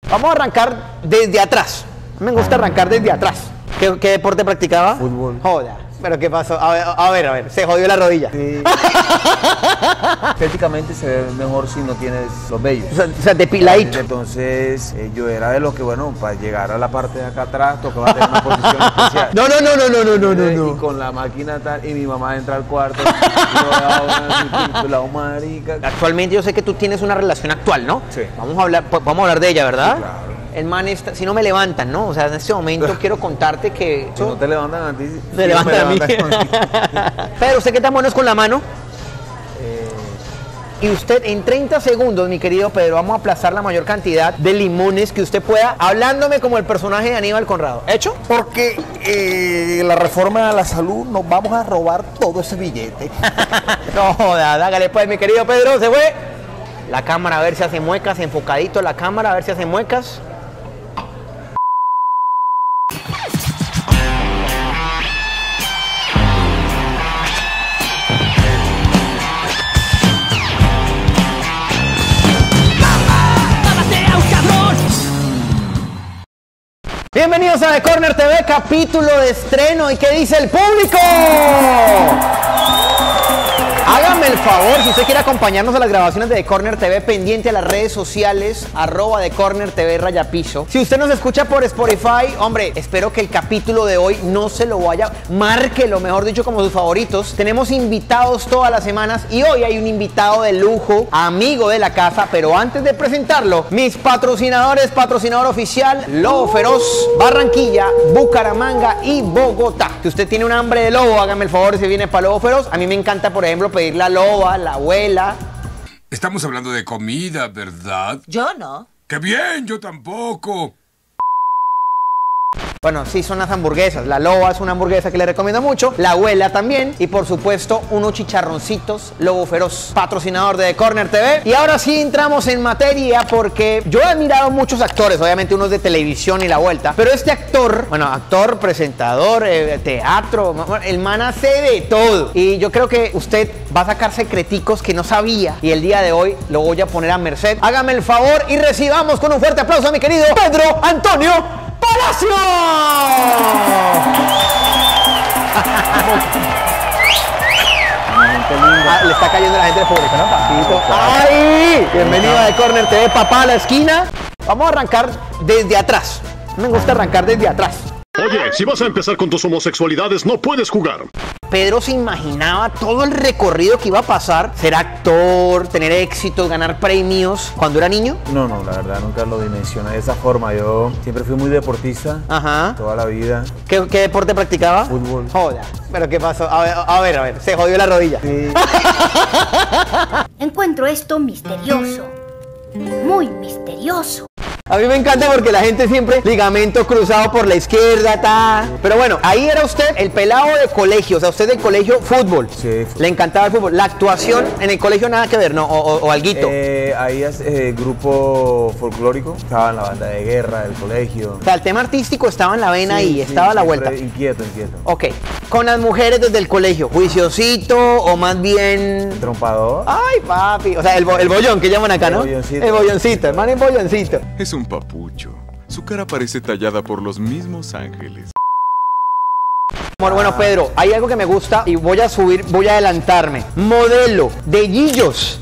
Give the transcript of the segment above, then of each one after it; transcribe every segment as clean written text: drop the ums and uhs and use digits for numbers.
Vamos a arrancar desde atrás. Me gusta arrancar desde atrás. ¿Qué deporte practicaba? Fútbol. Joda. ¿Pero qué pasó? A ver, se jodió la rodilla. Sí. Estéticamente se ve mejor si no tienes los vellos. O sea, depiladito. Entonces, yo era de los que, bueno, para llegar a la parte de acá atrás tocaba tener una posición especial. No. Y con la máquina tal, y mi mamá entra al cuarto, y yo daba una marica. Actualmente yo sé que tú tienes una relación actual, ¿no? Sí. Vamos a hablar de ella, ¿verdad? Sí, claro. El man está, si no me levantan, ¿no? O sea, en este momento quiero contarte que... Si no te levantan a ti, me levantan a mí. Pero ¿usted qué tan bueno es con la mano? Y usted en 30 segundos, mi querido Pedro, vamos a aplastar la mayor cantidad de limones que usted pueda, hablándome como el personaje de Aníbal Conrado. ¿Hecho? Porque la reforma a la salud nos vamos a robar todo ese billete. No joda, hágale pues, mi querido Pedro, se fue. La cámara a ver si hace muecas, enfocadito la cámara a ver si hace muecas. Bienvenidos a The Corner TV, capítulo de estreno. ¿Y qué dice el público? Hágame el favor, si usted quiere acompañarnos a las grabaciones de The Corner TV, pendiente a las redes sociales, @The Corner TV _piso. Si usted nos escucha por Spotify, hombre, espero que el capítulo de hoy no se lo vaya, márquelo, mejor dicho, como sus favoritos. Tenemos invitados todas las semanas y hoy hay un invitado de lujo, amigo de la casa, pero antes de presentarlo, mis patrocinadores, patrocinador oficial, Lobo Feroz, Barranquilla, Bucaramanga y Bogotá. Si usted tiene un hambre de lobo, hágame el favor, si viene para Lobo Feroz. A mí me encanta, por ejemplo, pedir la loba, la abuela. Estamos hablando de comida, ¿verdad? Yo no. ¡Qué bien! Yo tampoco. Bueno, sí son las hamburguesas. La loba es una hamburguesa que le recomiendo mucho. La abuela también. Y por supuesto, unos chicharroncitos Lobo Feroz, patrocinador de The Corner TV. Y ahora sí entramos en materia porque yo he admirado muchos actores, obviamente unos de televisión y la vuelta. Pero este actor, bueno, actor, presentador, teatro, el man hace de todo. Y yo creo que usted va a sacar secreticos que no sabía. Y el día de hoy lo voy a poner a merced. Hágame el favor y recibamos con un fuerte aplauso a mi querido Pedro Antonio Palacio. Le está cayendo la gente del público, ¿no, papito? ¡Ay! Bienvenido a The Corner TV, papá a la esquina. Vamos a arrancar desde atrás. Me gusta arrancar desde atrás. Oye, si vas a empezar con tus homosexualidades, no puedes jugar. Pedro se imaginaba todo el recorrido que iba a pasar, ser actor, tener éxito, ganar premios cuando era niño. No, la verdad nunca lo dimensioné de esa forma. Yo siempre fui muy deportista. Ajá. Toda la vida. ¿Qué deporte practicaba? Fútbol. Joda. ¿Pero qué pasó? A ver, se jodió la rodilla. Sí. Encuentro esto misterioso. Muy misterioso. A mí me encanta porque la gente siempre ligamento cruzado por la izquierda, Pero bueno, ahí era usted el pelado de colegio, o sea, usted del colegio fútbol. Sí. Le encantaba el fútbol. La actuación en el colegio nada que ver, ¿no? O alguito. Ahí es grupo folclórico. Estaba en la banda de guerra del colegio. O sea, el tema artístico estaba en la vena Sí, y sí, estaba a la vuelta. Inquieto. Ok. Con las mujeres desde el colegio, ¿juiciosito o más bien...? Trompador. Ay, papi. O sea, el bollón que llaman acá, ¿no? El bolloncito. El bolloncito, hermano, el bolloncito. Es un papucho. Su cara parece tallada por los mismos ángeles. Bueno, Pedro, hay algo que me gusta y voy a adelantarme. Modelo de Gillos.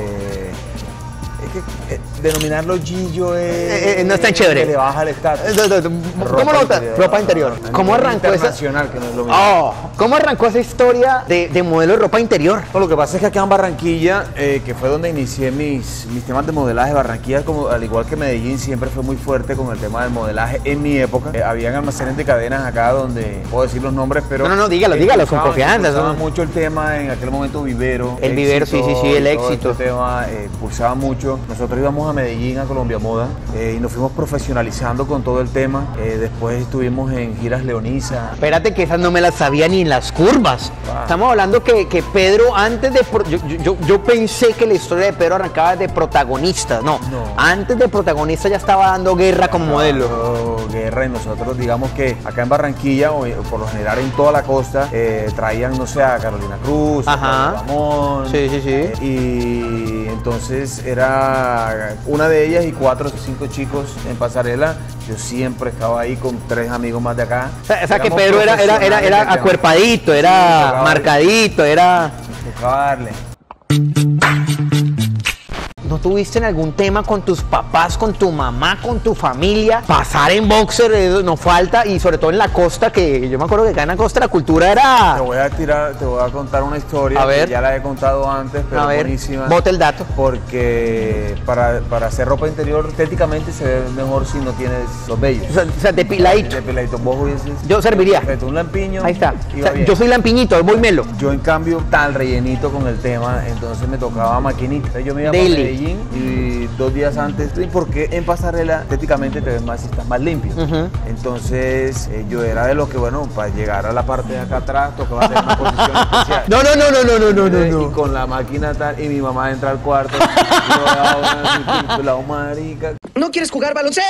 Es que denominarlo Gillo es... no es tan chévere. Que le baja el estatus. ¿Cómo lo está? Ropa interior. ¿Cómo arrancó esa? Internacional, que no es lo mismo. ¿Cómo arrancó esa historia de modelo de ropa interior? Lo que pasa es que acá en Barranquilla, que fue donde inicié mis temas de modelaje, Barranquilla, como, al igual que Medellín, siempre fue muy fuerte con el tema del modelaje en mi época. Habían almacenes de cadenas acá donde, puedo decir los nombres, pero... No, dígalo, con confianza. Pulsaba mucho el tema, en aquel momento Vivero. El Vivero, sí, el éxito. Este tema pulsaba mucho. Nosotros íbamos a Medellín, a Colombia Moda, y nos fuimos profesionalizando con todo el tema. Después estuvimos en giras Leonisa. Espérate que esas no me las sabía ni en las curvas. Wow. Estamos hablando que Pedro antes de... Yo pensé que la historia de Pedro arrancaba de protagonistas. No. Antes de protagonista ya estaba dando guerra como modelo. Guerra, y nosotros digamos que acá en Barranquilla, o por lo general en toda la costa, traían, no sé, a Carolina Cruz, Ajá. a Ramón. Sí. Y entonces era una de ellas y 4 o 5 chicos en pasarela. Yo siempre estaba ahí con 3 amigos más de acá. O sea que Éramos Pedro era profesionales, acuerpadito, Sí, era tocaba marcadito, era... Tocaba darle. ¿No tuviste en algún tema con tus papás, con tu mamá, con tu familia? Pasar en boxer no falta, y sobre todo en la costa, que yo me acuerdo que acá en la costa la cultura era... Te voy a contar una historia. A ver. Que ya la he contado antes, pero A ver, buenísima. bote el dato. Porque para hacer ropa interior estéticamente se ve mejor si no tienes los vellos. O sea, depiladito. Depiladito. Vos hubieses... Yo serviría. Perfecto, un lampiño. Ahí está. O iba sea, bien. yo soy lampiñito, voy melo. Yo en cambio tal rellenito con el tema, entonces me tocaba maquinita. Entonces, yo me iba para Daily. Medellín y 2 días antes, porque en pasarela estéticamente te ves más y estás más limpio. Entonces yo era de los que, bueno, para llegar a la parte de acá atrás tocaba hacer una posición especial. No. Y con la máquina tal, y mi mamá entra al cuarto, y yo daba una marica. ¿No quieres jugar baloncesto?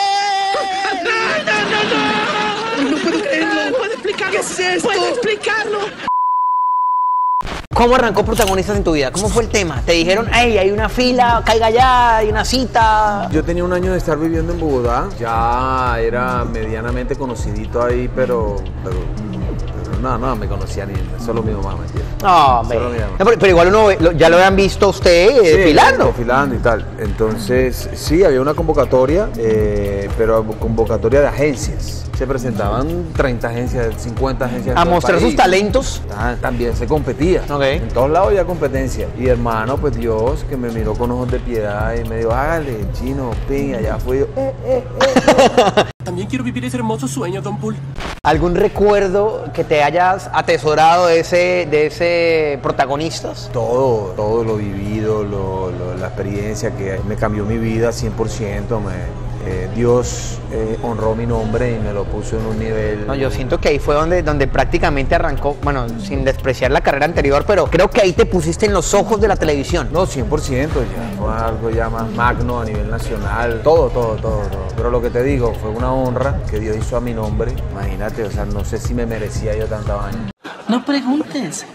No puedo creerlo. No puedo explicarlo. ¿Qué es esto? ¿Puedo explicarlo? ¿Cómo arrancó Protagonistas en tu vida? ¿Cómo fue el tema? ¿Te dijeron, hey, hay una fila, caiga ya, hay una cita? Yo tenía un año de estar viviendo en Bogotá, ya era medianamente conocidito ahí, pero no, me conocía ni solo mi mamá, ¿me entiendes? No, Solo mi mamá. no, pero igual ya lo habían visto usted desfilando. Desfilando y tal. Entonces, sí, había una convocatoria, pero convocatoria de agencias. Se presentaban 30 agencias, 50 agencias. A mostrar sus talentos. También se competía. Ok. En todos lados había competencia. Y hermano, pues Dios, que me miró con ojos de piedad y me dijo, hágale, chino, ping, allá fui yo. También quiero vivir ese hermoso sueño, Don Bull. ¿Algún recuerdo que te hayas atesorado de ese Protagonistas? Todo lo vivido, la experiencia que me cambió mi vida 100%. Dios honró mi nombre y me lo puso en un nivel... No, yo siento que ahí fue donde prácticamente arrancó, bueno, sin despreciar la carrera anterior, pero creo que ahí te pusiste en los ojos de la televisión. No, 100%, ya fue algo ya más magno a nivel nacional, todo. Pero lo que te digo, fue una honra que Dios hizo a mi nombre. Imagínate, o sea, no sé si me merecía yo tanta vaina. No preguntes,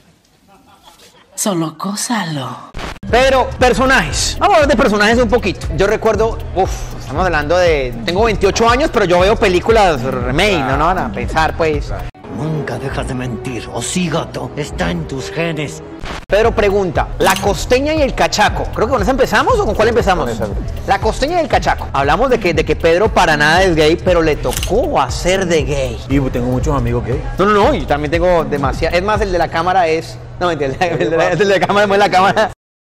solo gózalo. Pero, personajes. Vamos a hablar de personajes un poquito. Yo recuerdo, estamos hablando de... Tengo 28 años, pero yo veo películas remake, no van a pensar, pues. Nunca dejas de mentir, o sí, gato, está en tus genes. Pedro pregunta, la costeña y el cachaco. Creo que con esa empezamos, ¿o con cuál empezamos? Con esa. La costeña y el cachaco. Hablamos de que Pedro para nada es gay, pero le tocó hacer de gay. Y tengo muchos amigos gay. No, yo también tengo demasiado. Es más, el de la cámara es... No, mentira, el de la cámara mueve la cámara.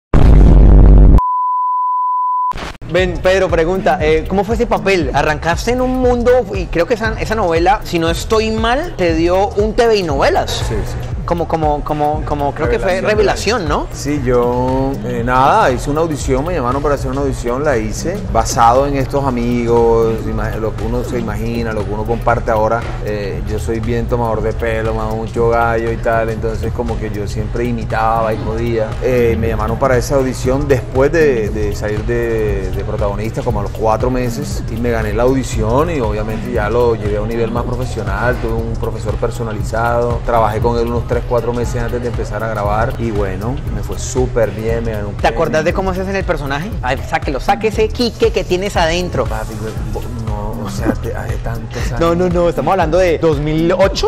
Ven, Pedro pregunta, ¿cómo fue ese papel? Arrancaste en un mundo, y creo que esa novela, si no estoy mal, te dio un TV y novelas. Sí. Como creo que fue Revelación, ¿no? Sí, yo hice una audición, me llamaron para hacer una audición, la hice, basado en estos amigos, lo que uno se imagina, lo que uno comparte ahora. Yo soy bien tomador de pelo, mamo mucho gallo y tal, entonces como que yo siempre imitaba y jodía. Me llamaron para esa audición después de salir de protagonista, como a los 4 meses, y me gané la audición y obviamente ya lo llevé a un nivel más profesional, tuve un profesor personalizado, trabajé con él unos 3-4 meses antes de empezar a grabar y bueno, me fue súper bien, me gané un ¿Te acordás de cómo se hace en el personaje? A ver, saque ese Quique que tienes adentro. Papi, no, o sea, hace tantos años. No, estamos hablando de 2008.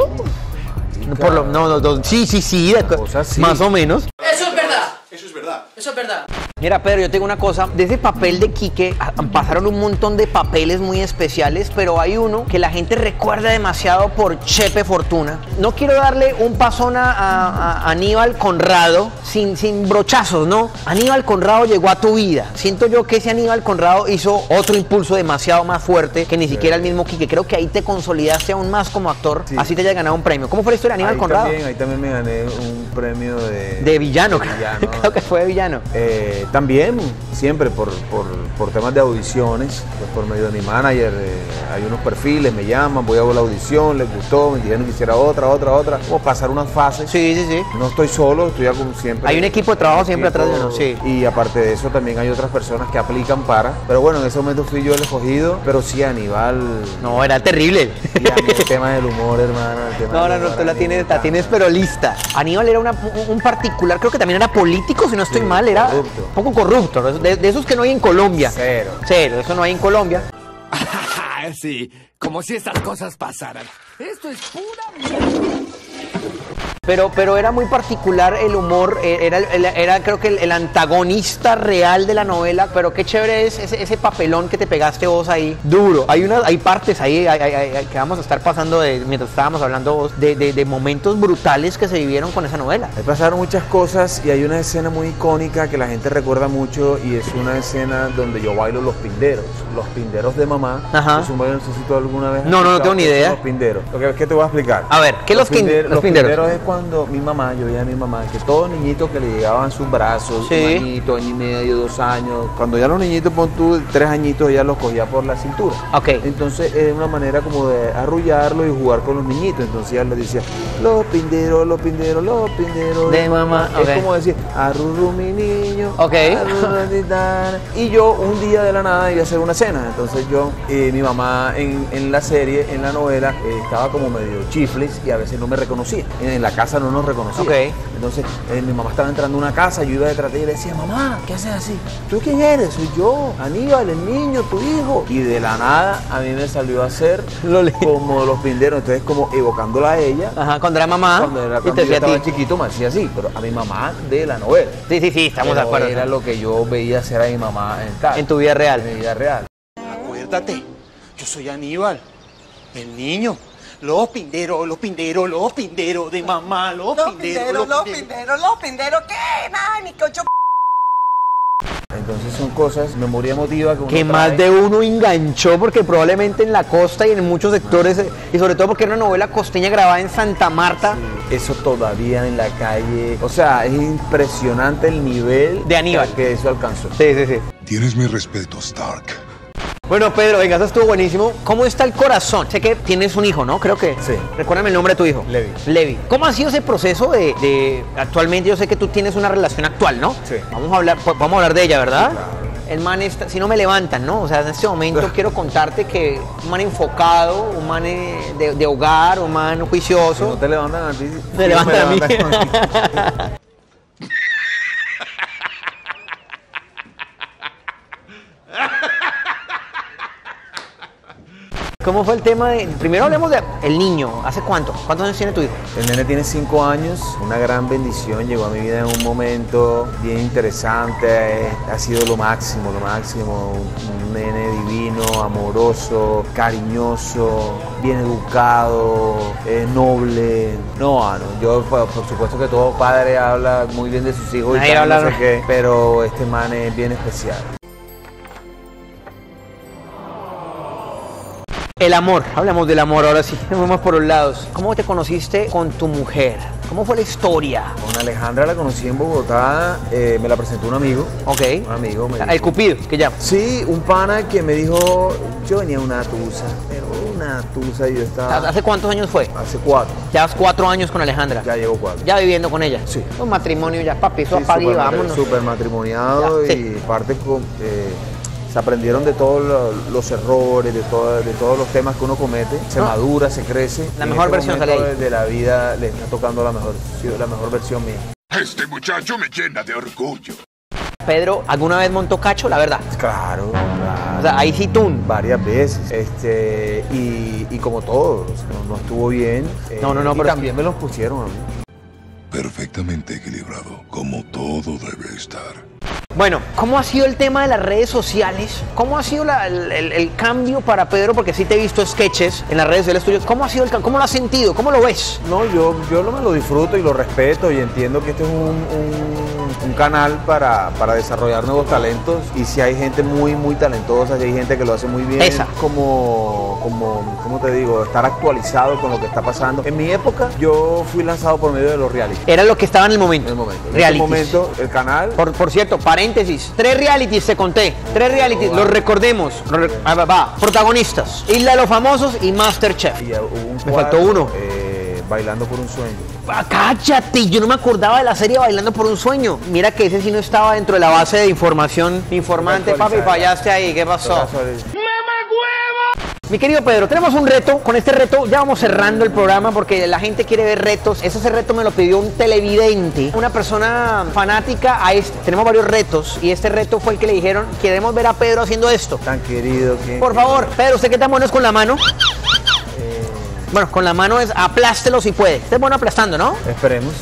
Sí, más o menos. Eso es verdad. Mira, Pedro, yo tengo una cosa. De ese papel de Quique pasaron un montón de papeles muy especiales, pero hay uno que la gente recuerda demasiado por Chepe Fortuna. No quiero darle un pasón a Aníbal Conrado sin brochazos, ¿no? Aníbal Conrado llegó a tu vida. Siento yo que ese Aníbal Conrado hizo otro impulso demasiado más fuerte que ni siquiera el mismo Quique. Creo que ahí te consolidaste aún más como actor, así te haya ganado un premio. ¿Cómo fue la historia de Aníbal Conrado? Ahí también me gané un premio de villano. Creo que fue de villano. También, siempre por temas de audiciones, pues por medio de mi manager, hay unos perfiles, me llaman, voy a ver la audición, les gustó, me dijeron que hiciera otra, como pasar unas fases. Sí. No estoy solo, estoy como siempre. Hay un equipo de trabajo siempre atrás de uno, sí. Y aparte de eso también hay otras personas que aplican pero bueno, en ese momento fui yo el escogido, pero sí, Aníbal. No, era terrible. Y a mí el tema del humor, hermano. Tú la tienes pero lista. Aníbal era un particular, creo que también era político, si no estoy mal, era tampoco corrupto, de esos que no hay en Colombia. Cero. Cero, eso no hay en Colombia. Sí, como si estas cosas pasaran. Esto es pura mierda. Pero era muy particular el humor, era creo que el antagonista real de la novela, pero qué chévere es ese papelón que te pegaste vos ahí, duro. Hay partes ahí que vamos a estar pasando mientras estábamos hablando vos, de momentos brutales que se vivieron con esa novela. Ahí pasaron muchas cosas y hay una escena muy icónica que la gente recuerda mucho y es una escena donde yo bailo los pinderos de mamá. Ajá. Es un baile, no sé si tú alguna vez has No escuchado tengo ni idea. Los pinderos. Lo que es que te voy a explicar. A ver, ¿qué los pinderos? Los pinderos es cuando yo veía a mi mamá, que todos niñitos que le llegaban sus brazos, sí, un añito, año y medio, 2 años, cuando ya los niñitos, pon tú 3 añitos, ella los cogía por la cintura. Ok. Entonces era una manera como de arrullarlo y jugar con los niñitos. Entonces ella les decía, los pinderos de mamá. Es Okay. como decir, arrurru mi niño. Ok. Y yo un día de la nada iba a hacer una cena. Entonces yo, mi mamá en la serie, en la novela, estaba como medio chifles y a veces no me reconocía. En la casa no nos reconocía. Okay. Entonces mi mamá estaba entrando a una casa, yo iba detrás de ella y le decía, mamá, ¿qué haces así? ¿Tú quién eres? Soy yo, Aníbal, el niño, tu hijo. Y de la nada a mí me salió a hacer como los pinderos, entonces como evocándola a ella. Ajá, cuando era mamá. Cuando yo estaba chiquito me hacía así, pero a mi mamá de la novela. Sí, estamos de acuerdo. Era lo que yo veía hacer a mi mamá en tu vida real. En mi vida real. Acuérdate, yo soy Aníbal, el niño. Los pinderos de mamá, los pinderos, ¿qué? Mami, cocho. Entonces son cosas, memoria emotiva que uno que más de uno enganchó porque probablemente en la costa y en muchos sectores, y sobre todo porque era una novela costeña grabada en Santa Marta. Sí, eso todavía en la calle, o sea, es impresionante el nivel de Aníbal que eso alcanzó. Sí. Tienes mi respeto, Stark. Bueno, Pedro, venga, eso estuvo buenísimo. ¿Cómo está el corazón? Sé que tienes un hijo, ¿no? Creo que. Sí. Recuérdame el nombre de tu hijo. Levi. ¿Cómo ha sido ese proceso de actualmente? Yo sé que tú tienes una relación actual, ¿no? Sí. Vamos a hablar de ella, ¿verdad? Sí, claro. El man está, si no me levantan, ¿no? O sea, en este momento quiero contarte que un man enfocado, un man de hogar, un man juicioso. Si no te levantan a ti. Te levantan a mí. ¿Cómo fue el tema de...? Primero hablemos de el niño. ¿Hace cuánto? ¿Cuántos años tiene tu hijo? El nene tiene 5 años, una gran bendición, llegó a mi vida en un momento bien interesante, ha sido lo máximo, un nene divino, amoroso, cariñoso, bien educado, noble. No, yo por supuesto que todo padre habla muy bien de sus hijos y tal, no sé qué, pero este man es bien especial. El amor, hablamos del amor ahora sí, vamos por los lados. ¿Cómo te conociste con tu mujer? ¿Cómo fue la historia? Con Alejandra la conocí en Bogotá, me la presentó un amigo. Ok. Un amigo me dijo, el Cupido, ¿qué llama? Sí, un pana que me dijo, yo venía una tusa, pero una tusa y yo estaba... ¿Hace cuántos años fue? Hace 4. Ya vas 4 años con Alejandra. Ya llevo 4. ¿Ya viviendo con ella? Sí. Un matrimonio ya, papi, eso apague y vámonos. Súper matrimoniado ya, y parte con... se aprendieron de todos los errores, de todos los temas que uno comete, se madura, se crece. La mejor versión sale ahí. De la vida le está tocando la mejor versión mía. Este muchacho me llena de orgullo. Pedro, ¿alguna vez montó cacho? La verdad. Claro. O sea, ahí sí tú. Varias veces. Y como todos, no estuvo bien. No, y pero también me los pusieron a mí. Perfectamente equilibrado, como todo debe estar. Bueno, ¿cómo ha sido el tema de las redes sociales? ¿Cómo ha sido el cambio para Pedro? Porque sí te he visto sketches en las redes sociales tuyas. ¿Cómo ha sido el cambio? ¿Cómo lo has sentido? ¿Cómo lo ves? No, yo me lo disfruto y lo respeto y entiendo que este es un canal para desarrollar nuevos talentos y si hay gente muy, muy talentosa, si hay gente que lo hace muy bien. ¿Cómo te digo? Estar actualizado con lo que está pasando. En mi época, yo fui lanzado por medio de los reality. Era lo que estaba en el momento. En este momento, el canal... Por cierto, paréntesis, 3 realities te conté. 3 realities, los recordemos. Protagonistas, Isla de los Famosos y Masterchef. Y hubo Me faltó uno. Bailando por un sueño. ¡Cállate! Yo no me acordaba de la serie Bailando por un sueño. Mira que ese sí no estaba dentro de la base de información. Informante, papi, fallaste ahí. ¿Qué pasó? Mi querido Pedro, tenemos un reto. Con este reto ya vamos cerrando el programa porque la gente quiere ver retos. Ese reto me lo pidió un televidente, una persona fanática a este. Tenemos varios retos y este reto fue el que le dijeron, queremos ver a Pedro haciendo esto. Tan querido que... Por favor, Pedro, ¿usted qué tan bueno es con la mano? Bueno, con la mano es aplástelo si puede. Usted es bueno aplastando, ¿no? Esperemos.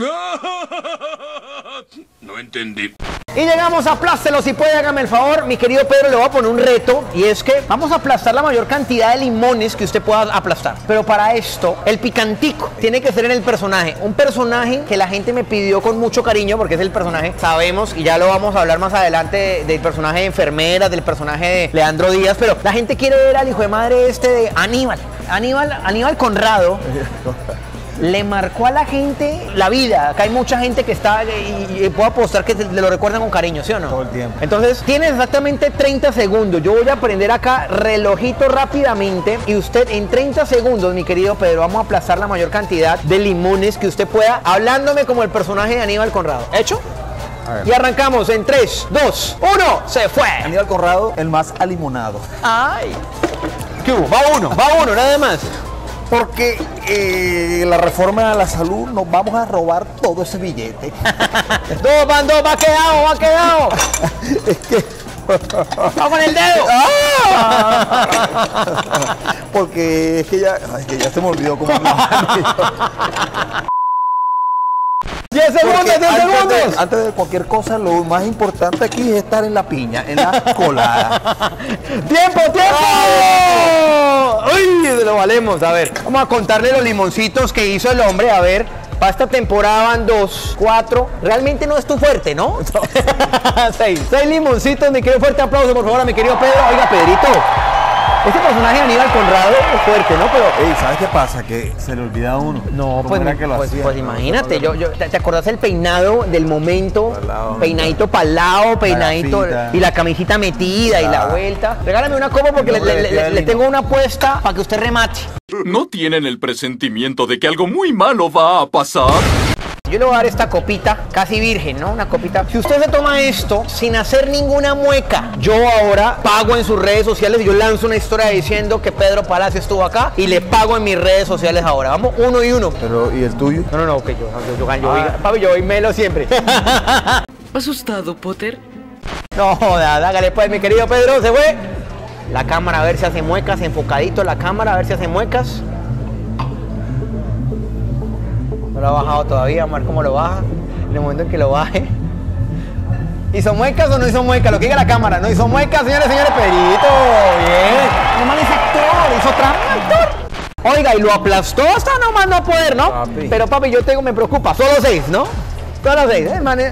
No entendí. Y llegamos a aplástelo si puede, hágame el favor. Mi querido Pedro, le voy a poner un reto y es que vamos a aplastar la mayor cantidad de limones que usted pueda aplastar. Pero para esto, el picantico tiene que ser en el personaje. Un personaje que la gente me pidió con mucho cariño porque es el personaje, sabemos, y ya lo vamos a hablar más adelante, del personaje de enfermera, del personaje de Leandro Díaz, pero la gente quiere ver al hijo de madre este de Aníbal. Aníbal Conrado. Le marcó a la gente la vida. Acá hay mucha gente que está y puedo apostar que le lo recuerdan con cariño, ¿sí o no? Todo el tiempo. Entonces, tiene exactamente 30 segundos. Yo voy a prender acá relojito rápidamente y usted en 30 segundos, mi querido Pedro, vamos a aplastar la mayor cantidad de limones que usted pueda, hablándome como el personaje de Aníbal Conrado. ¿Hecho? Y arrancamos en 3, 2, 1, se fue. Aníbal Conrado, el más alimonado. Ay. ¿Qué hubo? Va uno, nada más. Porque la reforma a la salud nos vamos a robar todo ese billete. Dos, van dos, va quedado. Es que... ¡Vamos con el dedo! Porque es que ya se me olvidó cómo... 10 segundos, 10 segundos. Antes de cualquier cosa, lo más importante aquí es estar en la piña, en la colada. ¡Tiempo! ¡Uy! Lo valemos. A ver, vamos a contarle los limoncitos que hizo el hombre. A ver, para esta temporada van 2, 4. Realmente no es tu fuerte, ¿no? 6 limoncitos. Mi querido, fuerte aplauso, por favor, a mi querido Pedro. Oiga, Pedrito. Este personaje de Aníbal Conrado es fuerte, ¿no? Pero... ¿sabes qué pasa? Que se le olvida a uno. No, pues imagínate, ¿te acordás el peinado del momento? Peinadito para el lado, peinadito y la camisita metida y la vuelta. Regálame una copa porque le tengo una apuesta para que usted remate. ¿No tienen el presentimiento de que algo muy malo va a pasar? Yo le voy a dar esta copita casi virgen, ¿no? Una copita. Si usted se toma esto sin hacer ninguna mueca, yo ahora pago en sus redes sociales y yo lanzo una historia diciendo que Pedro Palacio estuvo acá y le pago en mis redes sociales ahora. Vamos, 1 y 1. Pero, ¿y el tuyo? No, que yo gano. Papi, yo voy melo siempre. ¿Asustado, Potter? No, hágale pues, mi querido Pedro, se fue. La cámara a ver si hace muecas, enfocadito la cámara a ver si hace muecas. No lo ha bajado todavía, vamos a ver cómo lo baja. En el momento en que lo baje. ¿Hizo muecas o no hizo muecas? Lo que diga la cámara. ¿No hizo muecas, señores, Pedrito? Bien. Nomás es actor, hizo trampa, actor. Oiga, y lo aplastó hasta nomás no poder, ¿no? Papi. Pero papi, me preocupa. Solo 6, ¿no? Solo 6. El man es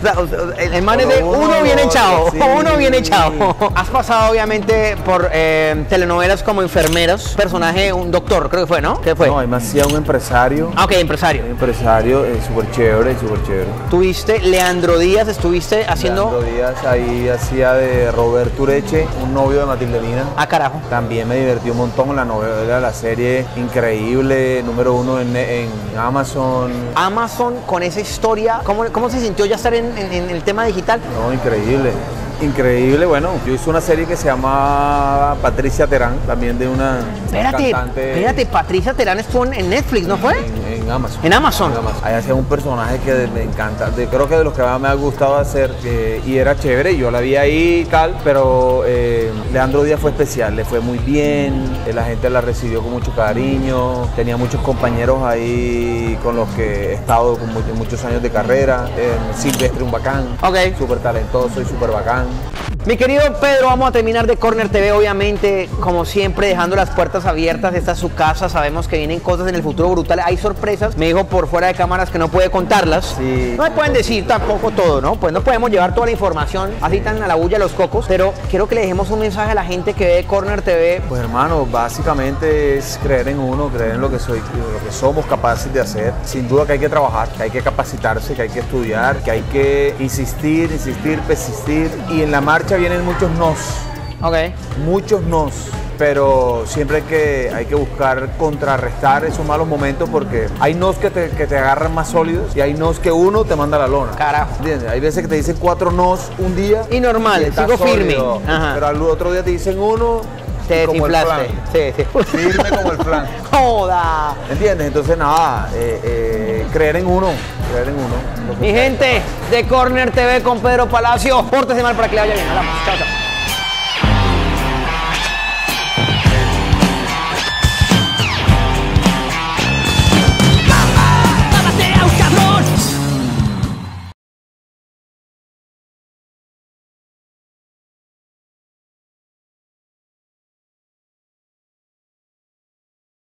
de uno bien echado. Sí. Uno bien echado. Has pasado, obviamente, por telenovelas como Enfermeros. Personaje, un doctor, creo que fue, ¿no? ¿Qué fue? No, además hacía un empresario. Ah, ok, empresario. Un empresario súper chévere, Tuviste Leandro Díaz, estuviste haciendo... Leandro Díaz ahí hacía de Roberto Ureche, un novio de Matilde Lina. Ah, carajo. También me divertí un montón la novela, la serie increíble, número 1 en Amazon. Amazon, con esa historia, ¿cómo se sintió ya estar en el tema digital? No, increíble. Increíble, bueno, yo hice una serie que se llamaba Patricia Terán, también de una cantante. Espérate, Patricia Terán estuvo en Netflix, ¿no fue? En Amazon. En Amazon. Ahí hacía un personaje que me encanta, creo que de los que más me ha gustado hacer, y era chévere, yo la vi ahí y tal, pero Leandro Díaz fue especial, le fue muy bien, la gente la recibió con mucho cariño, tenía muchos compañeros ahí con los que he estado con muchos años de carrera, Silvestre, un bacán, súper talentoso y súper bacán. Mi querido Pedro, vamos a terminar de Corner TV, obviamente, como siempre, dejando las puertas abiertas. Esta es su casa, sabemos que vienen cosas en el futuro brutales, hay sorpresas. Me dijo por fuera de cámaras que no puede contarlas. Sí. No me pueden decir tampoco todo, ¿no? Pues no podemos llevar toda la información así tan a la bulla los cocos, pero quiero que le dejemos un mensaje a la gente que ve Corner TV. Pues hermano, básicamente es creer en uno, creer en lo que somos capaces de hacer. Sin duda que hay que trabajar, que hay que capacitarse, que hay que estudiar, que hay que insistir, persistir, y en la marcha vienen muchos nos. Muchos nos. Pero siempre hay que buscar contrarrestar esos malos momentos, porque hay nos que te agarran más sólidos y hay nos que uno te manda a la lona. Carajo. ¿Entiendes? Hay veces que te dicen 4 nos un día. Y normal, sigo firme. Pero al otro día te dicen uno, Te como el desinflaste. flan. Sí. Firme como el flan. ¡Joda! ¿Entiendes? Entonces, nada, creer en uno. Creer en uno. Mi gente de Corner TV con Pedro Palacio. Pórtese mal para que le vaya bien. Hablamos. Chao, chao.